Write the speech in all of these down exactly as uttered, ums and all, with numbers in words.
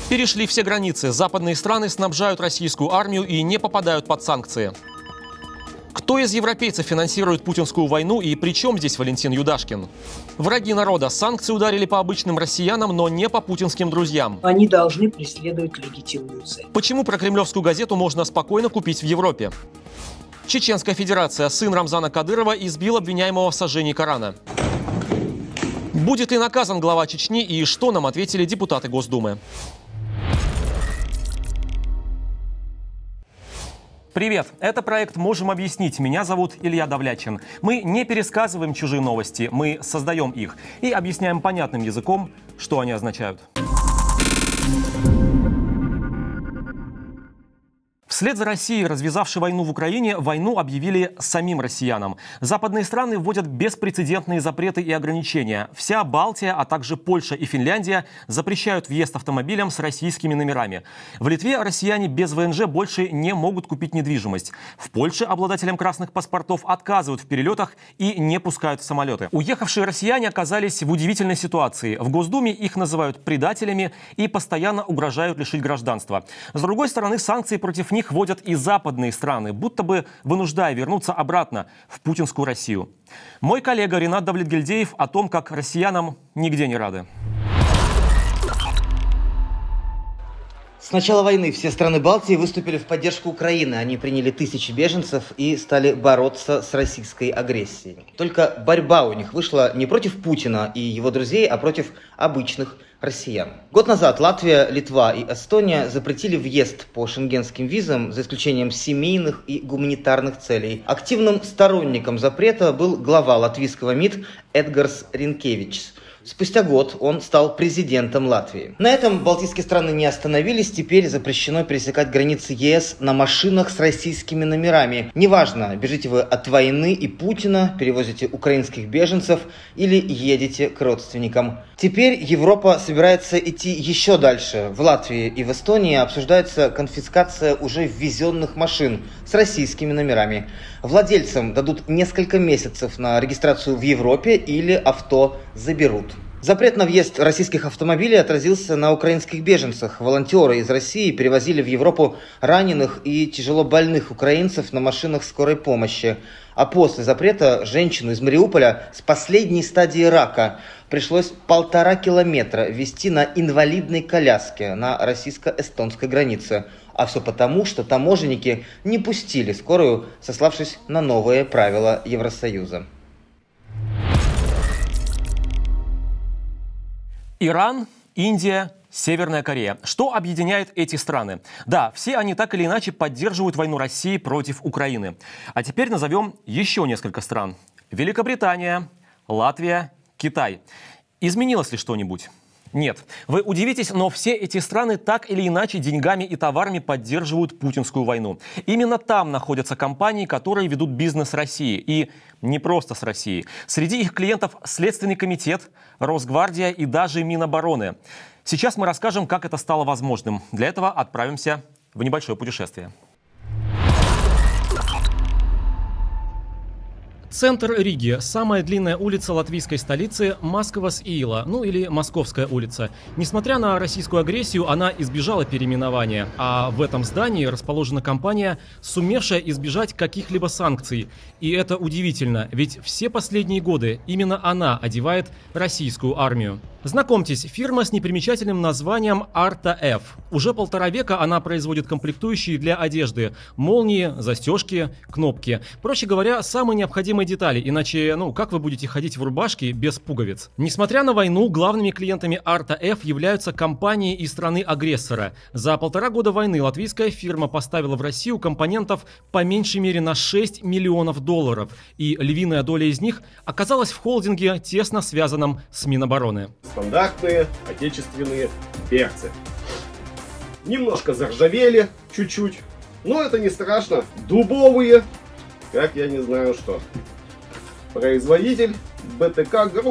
Перешли все границы. Западные страны снабжают российскую армию и не попадают под санкции. Кто из европейцев финансирует путинскую войну и при чем здесь Валентин Юдашкин? Враги народа. Санкции ударили по обычным россиянам, но не по путинским друзьям. Они должны преследовать легитимную цель. Почему прокремлевскую газету можно спокойно купить в Европе? Чеченская Федерация. Сын Рамзана Кадырова избил обвиняемого в сожжении Корана. Будет ли наказан глава Чечни и что нам ответили депутаты Госдумы? Привет! Это проект «Можем объяснить». Меня зовут Илья Давлячин. Мы не пересказываем чужие новости, мы создаем их и объясняем понятным языком, что они означают. Вслед за Россией, развязавшей войну в Украине, войну объявили самим россиянам. Западные страны вводят беспрецедентные запреты и ограничения. Вся Балтия, а также Польша и Финляндия запрещают въезд автомобилям с российскими номерами. В Литве россияне без вэ эн жэ больше не могут купить недвижимость. В Польше обладателям красных паспортов отказывают в перелетах и не пускают в самолеты. Уехавшие россияне оказались в удивительной ситуации. В Госдуме их называют предателями и постоянно угрожают лишить гражданства. С другой стороны, санкции против них вводят и западные страны, будто бы вынуждая вернуться обратно в путинскую Россию. Мой коллега Ренат Давлетгильдеев о том, как россиянам нигде не рады. С начала войны все страны Балтии выступили в поддержку Украины. Они приняли тысячи беженцев и стали бороться с российской агрессией. Только борьба у них вышла не против Путина и его друзей, а против обычных россиян. Год назад Латвия, Литва и Эстония запретили въезд по шенгенским визам, за исключением семейных и гуманитарных целей. Активным сторонником запрета был глава латвийского МИД Эдгарс Ринкевичс. Спустя год он стал президентом Латвии. На этом балтийские страны не остановились. Теперь запрещено пересекать границы е эс на машинах с российскими номерами. Неважно, бежите вы от войны и Путина, перевозите украинских беженцев или едете к родственникам. Теперь Европа собирается идти еще дальше. В Латвии и в Эстонии обсуждается конфискация уже ввезенных машин с российскими номерами. Владельцам дадут несколько месяцев на регистрацию в Европе или авто заберут. Запрет на въезд российских автомобилей отразился на украинских беженцах. Волонтеры из России перевозили в Европу раненых и тяжело больных украинцев на машинах скорой помощи. А после запрета женщину из Мариуполя с последней стадии рака пришлось полтора километра везти на инвалидной коляске на российско-эстонской границе. А все потому, что таможенники не пустили скорую, сославшись на новые правила Евросоюза. Иран, Индия, Северная Корея. Что объединяет эти страны? Да, все они так или иначе поддерживают войну России против Украины. А теперь назовем еще несколько стран. Великобритания, Латвия, Китай. Изменилось ли что-нибудь? Нет. Вы удивитесь, но все эти страны так или иначе деньгами и товарами поддерживают путинскую войну. Именно там находятся компании, которые ведут бизнес с Россией. И не просто с Россией. Среди их клиентов Следственный комитет, Росгвардия и даже Минобороны. Сейчас мы расскажем, как это стало возможным. Для этого отправимся в небольшое путешествие. Центр Риги. Самая длинная улица латвийской столицы – Маскавас-Иила, ну или Московская улица. Несмотря на российскую агрессию, она избежала переименования. А в этом здании расположена компания, сумевшая избежать каких-либо санкций. И это удивительно, ведь все последние годы именно она одевает российскую армию. Знакомьтесь, фирма с непримечательным названием Арта Эф. Уже полтора века она производит комплектующие для одежды – молнии, застежки, кнопки. Проще говоря, самые необходимые детали, иначе, ну, как вы будете ходить в рубашке без пуговиц? Несмотря на войну, главными клиентами Арта Эф являются компании из страны-агрессора. За полтора года войны латвийская фирма поставила в Россию компонентов по меньшей мере на шесть миллионов долларов, и львиная доля из них оказалась в холдинге, тесно связанном с Минобороны. Стандартные отечественные берцы. Немножко заржавели, чуть-чуть, но это не страшно. Дубовые, как я не знаю что. Производитель бэ тэ ка Групп,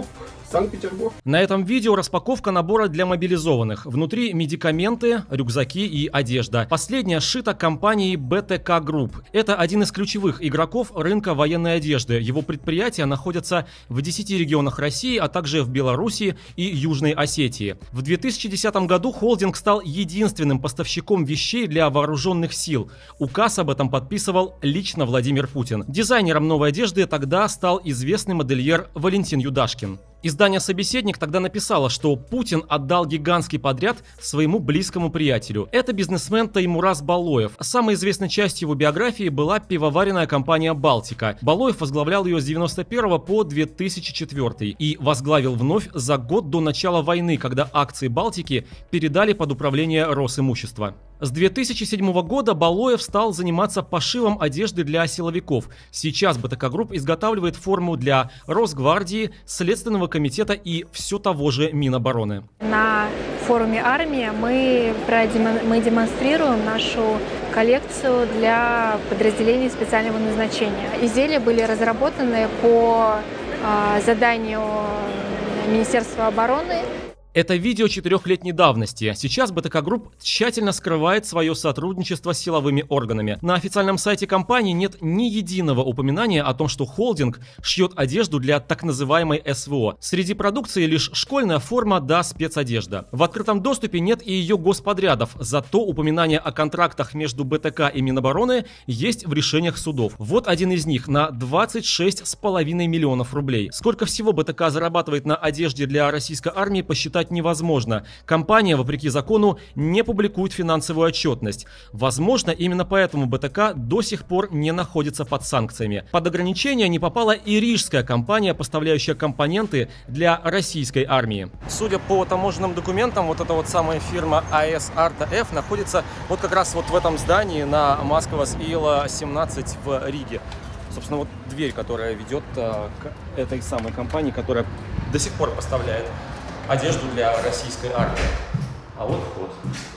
Санкт-Петербург. На этом видео распаковка набора для мобилизованных. Внутри медикаменты, рюкзаки и одежда. Последняя сшита компанией бэ тэ ка Group. Это один из ключевых игроков рынка военной одежды. Его предприятия находятся в десяти регионах России, а также в Беларуси и Южной Осетии. В две тысячи десятом году холдинг стал единственным поставщиком вещей для вооруженных сил. Указ об этом подписывал лично Владимир Путин. Дизайнером новой одежды тогда стал известный модельер Валентин Юдашкин. Издание «Собеседник» тогда написало, что Путин отдал гигантский подряд своему близкому приятелю. Это бизнесмен Таймураз Балоев. Самой известной частью его биографии была пивоваренная компания «Балтика». Балоев возглавлял ее с девяносто первого по две тысячи четвёртый и возглавил вновь за год до начала войны, когда акции «Балтики» передали под управление Росимущества. С две тысячи седьмого года Балоев стал заниматься пошивом одежды для силовиков. Сейчас бэ тэ ка Групп изготавливает форму для Росгвардии, Следственного комитета и все того же Минобороны. На форуме «Армия» мы, мы демонстрируем нашу коллекцию для подразделений специального назначения. Изделия были разработаны по э, заданию Министерства обороны. Это видео четырехлетней давности. Сейчас бэ тэ ка Групп тщательно скрывает свое сотрудничество с силовыми органами. На официальном сайте компании нет ни единого упоминания о том, что холдинг шьет одежду для так называемой эс вэ о. Среди продукции лишь школьная форма да спецодежда. В открытом доступе нет и ее господрядов, зато упоминания о контрактах между бэ тэ ка и Минобороны есть в решениях судов. Вот один из них на двадцать шесть с половиной миллионов рублей. Сколько всего бэ тэ ка зарабатывает на одежде для российской армии, посчитать невозможно. Компания, вопреки закону, не публикует финансовую отчетность. Возможно, именно поэтому бэ тэ ка до сих пор не находится под санкциями. Под ограничения не попала и рижская компания, поставляющая компоненты для российской армии. Судя по таможенным документам, вот эта вот самая фирма а эс Арта эф находится вот как раз вот в этом здании на Масковас Ила семнадцать в Риге. Собственно, вот дверь, которая ведет а, к этой самой компании, которая до сих пор поставляет одежду для российской армии. А вот вход.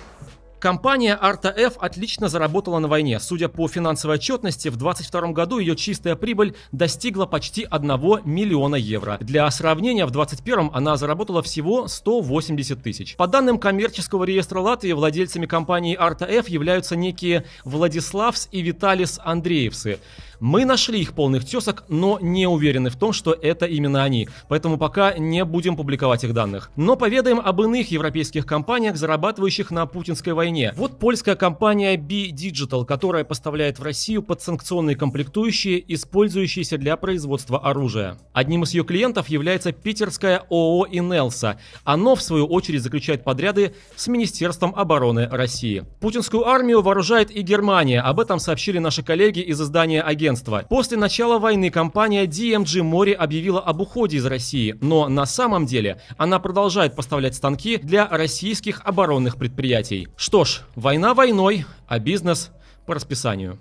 Компания Арта эф отлично заработала на войне. Судя по финансовой отчетности, в двадцать втором году ее чистая прибыль достигла почти одного миллиона евро. Для сравнения, в двадцать первом она заработала всего сто восемьдесят тысяч. По данным коммерческого реестра Латвии, владельцами компании Арта эф являются некие Владиславс и Виталис Андреевсы. Мы нашли их полных тесок, но не уверены в том, что это именно они, поэтому пока не будем публиковать их данных. Но поведаем об иных европейских компаниях, зарабатывающих на путинской войне. Вот польская компания би Digital, которая поставляет в Россию подсанкционные комплектующие, использующиеся для производства оружия. Одним из ее клиентов является питерское ООО «Инелса». Оно, в свою очередь, заключает подряды с Министерством обороны России. Путинскую армию вооружает и Германия. Об этом сообщили наши коллеги из издания «Агент». После начала войны компания ди эм джи Mori объявила об уходе из России, но на самом деле она продолжает поставлять станки для российских оборонных предприятий. Что ж, война войной, а бизнес по расписанию.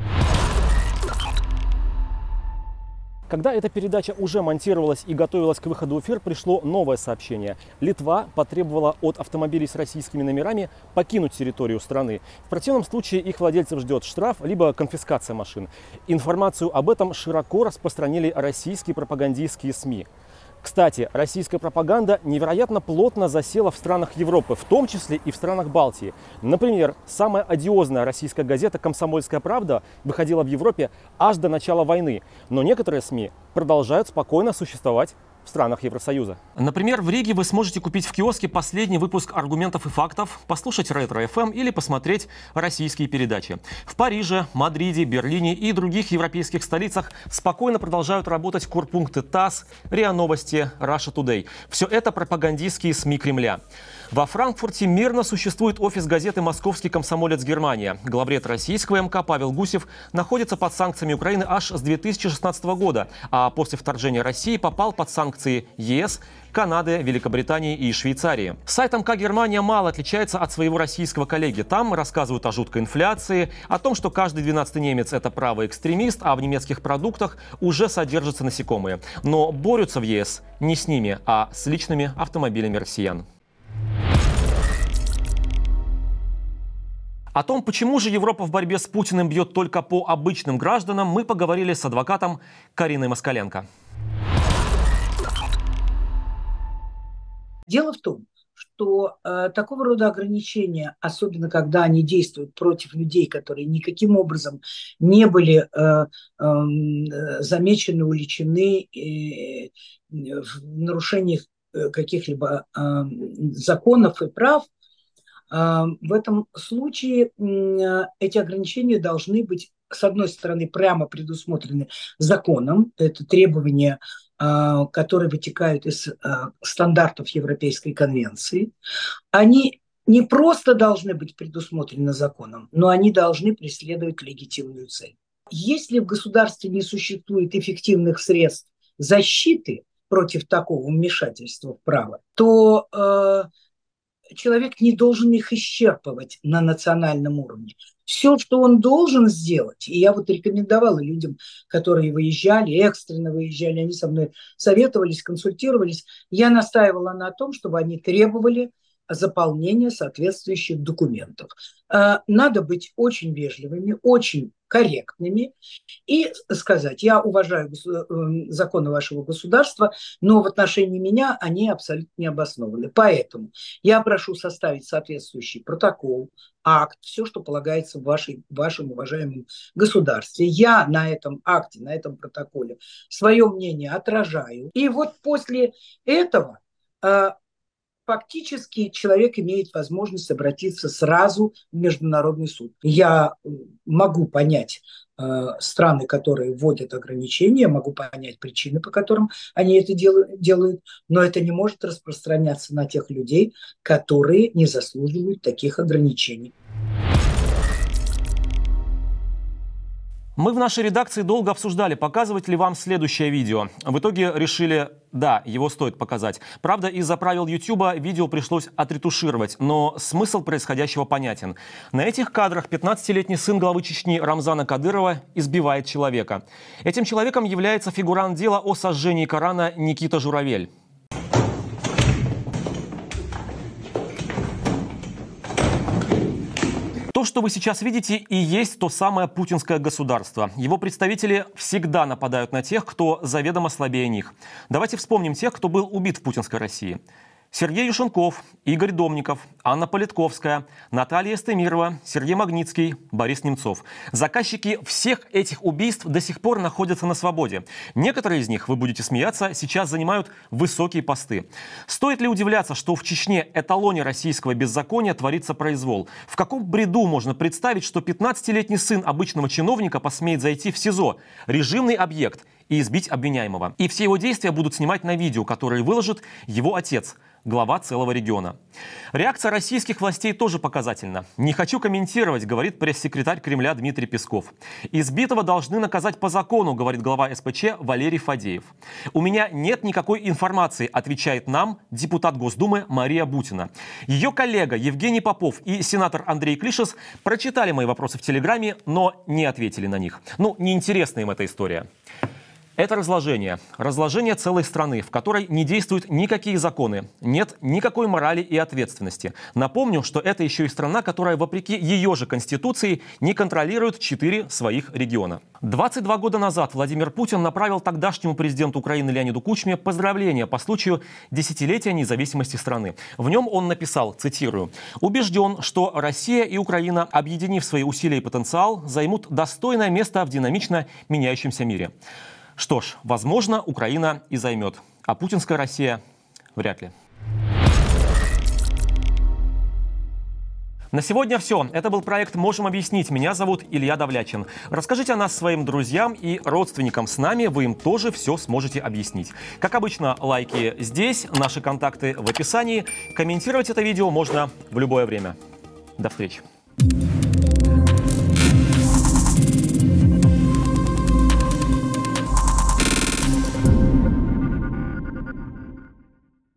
Когда эта передача уже монтировалась и готовилась к выходу в эфир, пришло новое сообщение. Литва потребовала от автомобилей с российскими номерами покинуть территорию страны. В противном случае их владельцев ждет штраф, либо конфискация машин. Информацию об этом широко распространили российские пропагандистские СМИ. Кстати, российская пропаганда невероятно плотно засела в странах Европы, в том числе и в странах Балтии. Например, самая одиозная российская газета «Комсомольская правда» выходила в Европе аж до начала войны. Но некоторые СМИ продолжают спокойно существовать в странах Евросоюза. Например, в Риге вы сможете купить в киоске последний выпуск «Аргументов и фактов», послушать Ретро эф эм или посмотреть российские передачи. В Париже, Мадриде, Берлине и других европейских столицах спокойно продолжают работать корпункты ТАСС, РИА Новости, Russia Today. Все это пропагандистские СМИ Кремля. Во Франкфурте мирно существует офис газеты «Московский комсомолец Германия». Главред российского эм ка Павел Гусев находится под санкциями Украины аж с две тысячи шестнадцатого года, а после вторжения России попал под санкции е эс, Канады, Великобритании и Швейцарии. Сайт эм ка Германия мало отличается от своего российского коллеги. Там рассказывают о жуткой инфляции, о том, что каждый двенадцатый немец – это правый экстремист, а в немецких продуктах уже содержатся насекомые. Но борются в е эс не с ними, а с личными автомобилями россиян. О том, почему же Европа в борьбе с Путиным бьет только по обычным гражданам, мы поговорили с адвокатом Кариной Москаленко. Дело в том, что э, такого рода ограничения, особенно когда они действуют против людей, которые никаким образом не были э, э, замечены, уличены э, в нарушениях каких-либо э, законов и прав, э, в этом случае э, эти ограничения должны быть, с одной стороны, прямо предусмотрены законом, это требования, которые вытекают из стандартов Европейской конвенции. Они не просто должны быть предусмотрены законом, но они должны преследовать легитимную цель. Если в государстве не существует эффективных средств защиты против такого вмешательства в право, то э, человек не должен их исчерпывать на национальном уровне. Все, что он должен сделать, и я вот рекомендовала людям, которые выезжали, экстренно выезжали, они со мной советовались, консультировались, я настаивала на том, чтобы они требовали заполнения соответствующих документов. Надо быть очень вежливыми, очень корректными и сказать: я уважаю законы вашего государства, но в отношении меня они абсолютно не обоснованы. Поэтому я прошу составить соответствующий протокол, акт, все, что полагается в вашей, вашем уважаемом государстве. Я на этом акте, на этом протоколе свое мнение отражаю. И вот после этого фактически человек имеет возможность обратиться сразу в Международный суд. Я могу понять э, страны, которые вводят ограничения, могу понять причины, по которым они это делают, делают, но это не может распространяться на тех людей, которые не заслуживают таких ограничений. Мы в нашей редакции долго обсуждали, показывать ли вам следующее видео. В итоге решили, да, его стоит показать. Правда, из-за правил Ютуба видео пришлось отретушировать, но смысл происходящего понятен. На этих кадрах пятнадцатилетний сын главы Чечни Рамзана Кадырова избивает человека. Этим человеком является фигурант дела о сожжении Корана Никита Журавель. То, что вы сейчас видите, и есть то самое путинское государство. Его представители всегда нападают на тех, кто заведомо слабее них. Давайте вспомним тех, кто был убит в путинской России. Сергей Юшенков, Игорь Домников, Анна Политковская, Наталья Эстемирова, Сергей Магнитский, Борис Немцов. Заказчики всех этих убийств до сих пор находятся на свободе. Некоторые из них, вы будете смеяться, сейчас занимают высокие посты. Стоит ли удивляться, что в Чечне, эталоне российского беззакония, творится произвол? В каком бреду можно представить, что пятнадцатилетний сын обычного чиновника посмеет зайти в СИЗО, режимный объект, и избить обвиняемого? И все его действия будут снимать на видео, которое выложит его отец, глава целого региона. Реакция российских властей тоже показательна. «Не хочу комментировать», говорит пресс-секретарь Кремля Дмитрий Песков. «Избитого должны наказать по закону», говорит глава эс пэ че Валерий Фадеев. «У меня нет никакой информации», отвечает нам депутат Госдумы Мария Бутина. Ее коллега Евгений Попов и сенатор Андрей Клишес прочитали мои вопросы в Телеграме, но не ответили на них. Ну, неинтересна им эта история. Это разложение. Разложение целой страны, в которой не действуют никакие законы, нет никакой морали и ответственности. Напомню, что это еще и страна, которая, вопреки ее же конституции, не контролирует четыре своих региона. двадцать два года назад Владимир Путин направил тогдашнему президенту Украины Леониду Кучме поздравления по случаю десятилетия независимости страны. В нем он написал, цитирую: «Убежден, что Россия и Украина, объединив свои усилия и потенциал, займут достойное место в динамично меняющемся мире». Что ж, возможно, Украина и займет, а путинская Россия вряд ли. На сегодня все. Это был проект «Можем объяснить». Меня зовут Илья Давлячин. Расскажите о нас своим друзьям и родственникам. С нами вы им тоже все сможете объяснить. Как обычно, лайки здесь, наши контакты в описании. Комментировать это видео можно в любое время. До встречи.